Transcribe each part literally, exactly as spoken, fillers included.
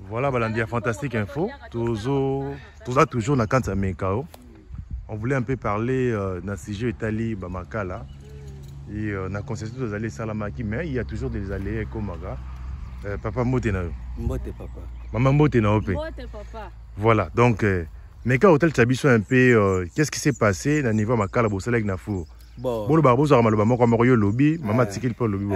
Voilà, Balandia Fantastique Info. Toujours, toujours na Kanta Mekao. On voulait un peu parler euh, d'un sujet Italie, Bamakala. Et on a constaté des allées Salamaki, mais il y a toujours des allées comme euh, Papa Motena. Mbote papa. Maman Motena. Mbote papa. Voilà, donc, euh, Meka Hotel Tchabiso un peu, euh, qu'est-ce qui s'est passé dans le niveau Makala Bosalek Nafou? Bon, bon, le barbeau, ça m'a dit lobby, maman Tsikil pour lobby.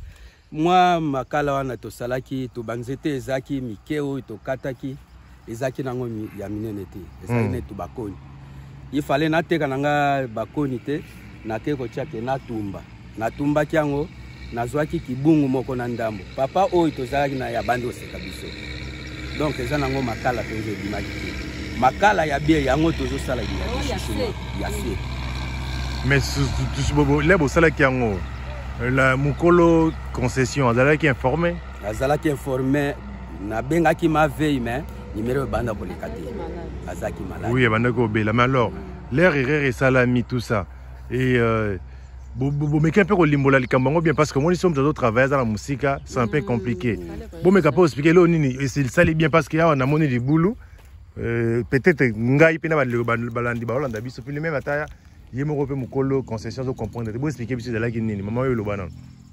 Moi, Makala wana to salaki, to banzete ezaki, mikeo, to kataki, ezaki nango yaminenete, ezaki ne to bakoni. Il fallait nateka nanga bakoni te, nake ko chake natumba. Natumba kiango, nazwaki kibungu moko na ndambo. Papa oyo to zalaki na ya bando se kabiso. Donc eza nango Makala to je dimaki. Makala ya bien yango to zo sala ya shishima, ya se. Mais tout bobo, les bo sala kiango. La Mukolo concession, Azala qui est informé. Azala qui est informé, na benga qui m'a veillé, mais numéro banda pour les cater. Azaki malade. Oui, banda ko bela. Mais alors, l'air et salami tout ça. Et euh, bon, mais qu'un peu au limbola li kambango bien parce que moi nous sommes dans d'autres travail dans la musique, c'est un peu compliqué. Bon, mais capable expliquer là nini, et c'est ça bien parce qu'il y a on a monné du boulot. Peut-être ngai pena balandi ba Hollande biso puis même ataya. Je me Mukolo concession de comprendre. Je vais expliquer ce que c'est nini. Maman yo lobana.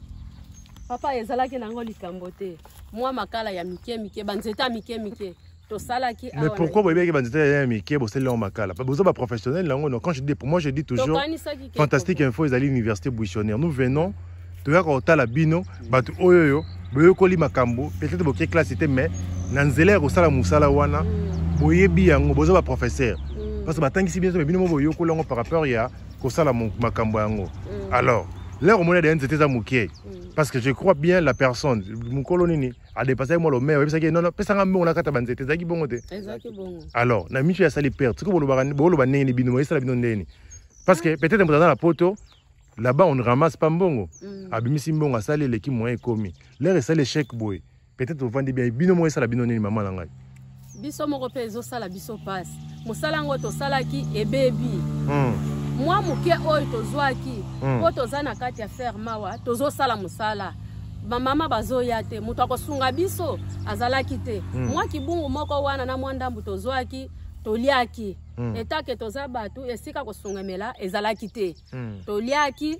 Papa ezalaki nango likambote. Moi Makala ya mike mike banzeta mike mike. To salaki mais pourquoi vous voyez que banzeta ya mike bo c'est là Makala? Pas besoin de professionnel là quand je dis pour moi je dis toujours Fantastique Info ils allaient à l'université Bouchonnière. Nous venons tu as quand la bino batu oyoyo boyo koli makambo peut-être boké classe était mais nanzela ko sala musala wana boye bi yango besoin de professeur. Parce que maintenant, si bien sûr, bien par rapport à ça la makambo. Alors, là au moins c'était ça mouké. Parce que je crois bien la personne, mon colonini a dépassé moi le maire. Parce que non non, parce que on a quatre bandes, c'était ça qui bon. Alors, na mi tu as sali perdre. Tu vois le baran, le bané ni bino, ça la bino ndeni. Parce que peut-être dans la poto, là-bas on ne ramasse pas mbongo. Abimisi mbongo a sali l'équipe moyen commis. L'air est sali chèque boy. Peut-être on vend bien bino moi ça la bino ndeni maman langai. Biso moko pezo sala biso passe. Musala ngo to salaki e baby. Moi muke oyo to zwaki. Po to zana kati ya ferma wa tozo sala musala. Ba mama bazo yate muto akosunga biso azalaki te. Moi kibungu moko wana na mwandambu to zwaki to liaki. Etake to za batu esika kosungamela ezalaki te. To liaki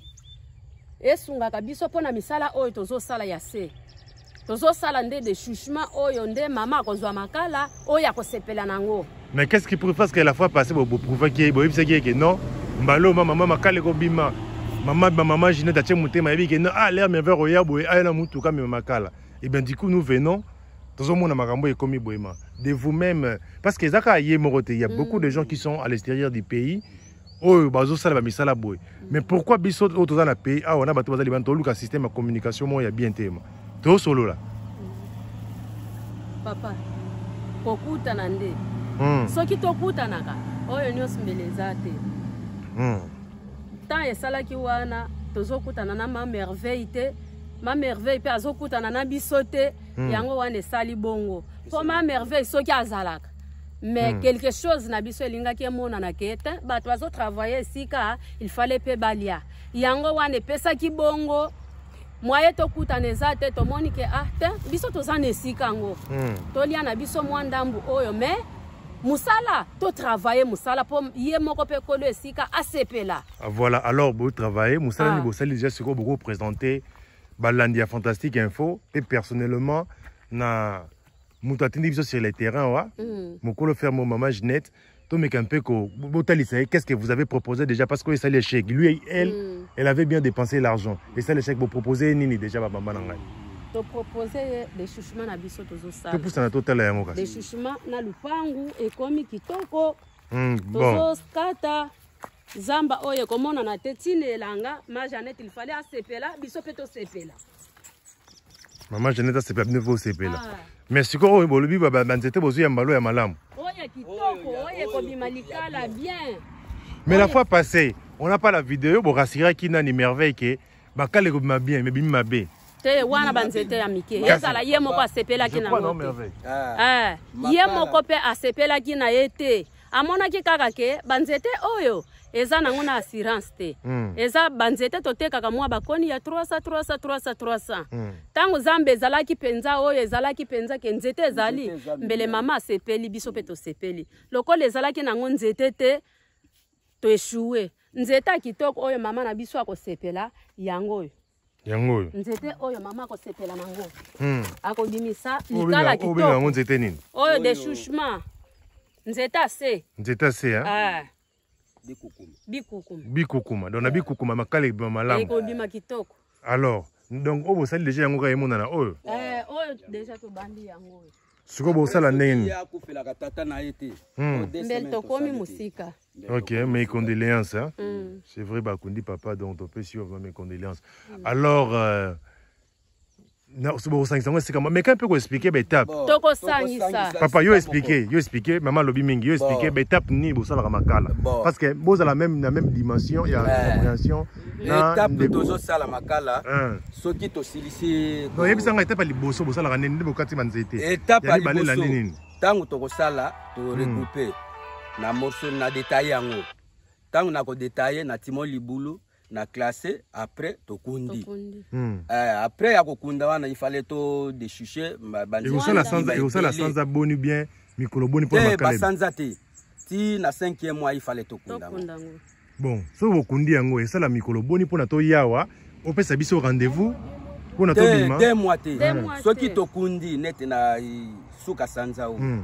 esunga kabiso pona misala oyo tozo sala ya se. Tozo sala nde de chuchement oyo nde mama kozwa Makala oyo akosepela nango. Mais qu'est-ce qui prouve parce que la fois passée pour prouver que non mbalo maman Makala ko bima maman maman Ginette a tchemuté ma que non ah l'air mais vers roya boy ah na mutu comme Makala. Et bien du coup nous venons tozo mona makambo e komi boyema de vous-même parce que zaka yé morote il y a beaucoup de gens qui sont à l'extérieur du pays. Oh bazo sala ba misala boy. Mais pourquoi biso toza na pays ah on a bato bazali banto luka système de communication mo ya bien tema. Tout solo là. Papa, kokuta nande. Soki tokuta naka, oyo nyos mbeleza te. Tant esalaki wana, tozokuta na ma merveille te, ma merveille pe azokuta na biso te, yango wana esali bongo. Po ma merveille soki azalaka. Mais quelque chose na biso elingaki mona na kete, bato bazo travailler sika, il fallait pe balia. Yango wana pesaki bongo. Moi to kutaneza te to monike ah te biso to zane sikango to lia na biso mwandambu oyo mais musala to travailler musala po ye moko pe kolo esika asepela. Voilà alors vous travaillez musala ni bosali déjà ce que beaucoup présenter Balandia Fantastique Info et personnellement na mutatindi biso sur les terrains wa mukolo faire mon maman Ginette to me un peu ko qu'est-ce que vous avez proposé déjà parce que ça les chèques lui elle elle avait bien dépensé l'argent et ça les chèques vous proposez nini déjà maman nangai to proposer des chuchements na biso tozo sala to pour ça na total yango kasi des chuchements na lupangu e komi kitoko bon tozo skata zamba oye komona na tetine elanga ma Jeannette il fallait asepela biso pe to sepela maman Jeannette asepela ne vous sepela mais si ko bolobi baba banzete bozu ya mbalo ya malamu oye kitoko oye kobima likala bien. Mais la fois passée on n'a pas la vidéo pour rassurer qui n'a ni merveille que bakale kobima bien mais bima be te wana banzete ya mike ezala ye moko asepela ki na non merveille eh ye moko pe asepela ki na yete amonaki kaka ke banzete oyo eza nango na assurance te mm. eza banzete totekaka mwa bakoni ya trois cents trois cents trois cents trois cents mm. tango Nzambe ezalaki penza oyo ezalaki penza ke nzete ezali mbele mama asepeli biso pe tosepeli lokola ezalaki nango nzete te to échoué nzete kitoko oyo mama na biso akosepela yango oyo yango oyo nzete oyo mama akosepela nango mm. akodimisa likala kitoko oyo nango nzete nini oyo déchouchement nzete ase nzete ase hein ah bikukuma bikukuma bikukuma donc na bikukuma makala ebima malamu ekodima kitoko alors donc oyo bosali déjà yango kaka emonana oyo eh oyo déjà tobandi yango oyo sikoyo bosala ndenge nini akufelaka tata na ye te mbele tokomi musika ok mes condoléances hein mm. c'est vrai bakundi papa donc topesi sur mes condoléances mm. alors euh, non c'est bon cinq cents mais quand peut expliquer l'étape toko sangisa papa yo expliquer yo expliquer maman lobi mingi yo expliquer l'étape ni bosala makala parce que boza la même la même dimension il y a compréhension l'étape tozo sala makala soki to silisi non yebisanga étape liboso bosala ka nende bokati manzete étape liboso tango toko sala to regrouper na morceau na détailler yango tango na ko détailler na timon libulu na classé après to kundi mm. euh, après ya kokunda wana il fallait to déchucher bandi et ça la sanza et ça la sanza boni bien mikolo boni pour makala ba sanza te ti na cinquième mois il fallait to kunda bon so bo kundi yango et ça la mikolo boni pour na to yawa on peut sabiso rendez-vous pour na to bima deux mois te so ki to kundi net na suka sanza o mm.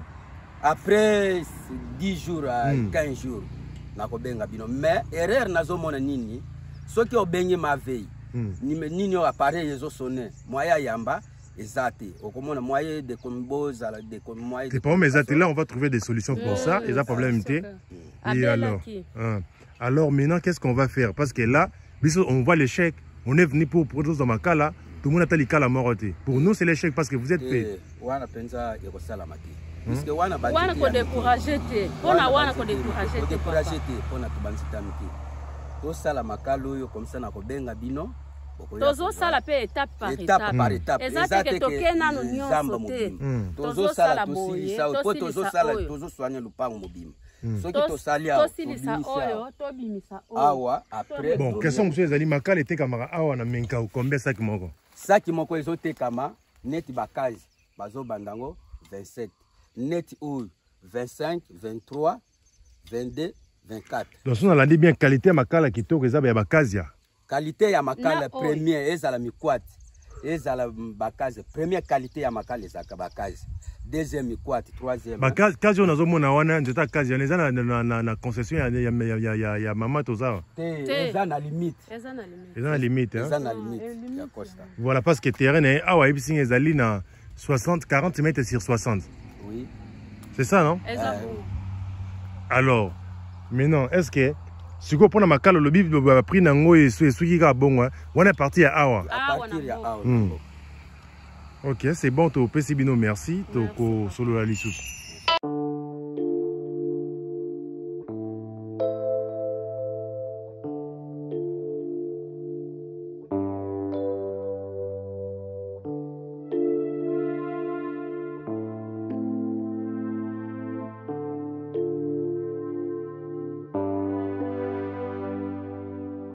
après dix jours à mm. quinze jours na ko benga bino mais erreur nazo mona nini ce qui obéi ma veille, ni ni appareil les sonné, moyen yamba, exacté. Au comment moyen de combos, de moyens. C'est pas mais là on va trouver des solutions pour ça. Et ça problème et alors, hein. Alors maintenant qu'est-ce qu'on va faire parce que là, on voit l'échec. On est venu pour pour dans ma cas là, tout le monde a dit la mort. Pour nous c'est l'échec parce que vous êtes payé. Wana penza yako salamati. Puisque wana ba. Wana ko décourager te. Wana wana ko décourager te. Décourager te. Wana tubanzita miti. To sala makalo yo comme ça na ko benga bino tozo sala pe étape par étape par étape exacte to kena no nyonso te tozo sala boye to tozo sala tozo soigner lupango mobima soki to sali awa to silisa oyo to bimisa oyo awa après bon question monsieur ezali makala te kamara awa na menka combien sac moko sac moko ezo te kama net bakazi bazo bandango vingt-sept net oyo vingt-cinq vingt-trois vingt-deux vingt-quatre. Donc on a dit bien qualité makala kitoko ezaba ya bakazia. Qualité ya makala première ezala mikwati. Ezala bakazi première qualité ya makala ezaka bakazi. Deuxième mikwati, troisième. Bakazi kazi on azomona wana nzeta kazi on ezana na na na concession ya ya ya ya ya mama toza. Ezana limite. Ezana limite. Ezana limite hein. Ezana limite ya Costa. Voilà parce que terrain est awa ebising ezali na soixante quarante mètres sur soixante. Oui. C'est ça non? Exactement. Alors mais non, est-ce que si vous prenez ma cale, le bif va prendre nango et ce qui est bon, on est parti à Awa. À partir à Awa. Ok, c'est bon, tu peux merci, tu peux solo la lissou.